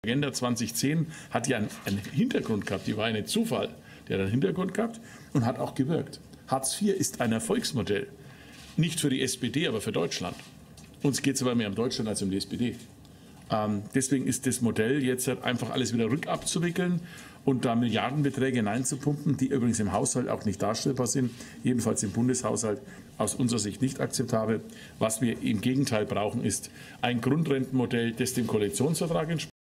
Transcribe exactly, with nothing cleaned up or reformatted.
Agenda zweitausendzehn hat ja einen, einen Hintergrund gehabt, die war ja nicht Zufall. Die hat einen Hintergrund gehabt und hat auch gewirkt. Hartz vier ist ein Erfolgsmodell. Nicht für die S P D, aber für Deutschland. Uns geht es aber mehr um Deutschland als um die S P D. Ähm, deswegen ist das Modell jetzt halt einfach alles wieder rückabzuwickeln und da Milliardenbeträge hineinzupumpen, die übrigens im Haushalt auch nicht darstellbar sind, jedenfalls im Bundeshaushalt aus unserer Sicht nicht akzeptabel. Was wir im Gegenteil brauchen, ist ein Grundrentenmodell, das dem Koalitionsvertrag entspricht.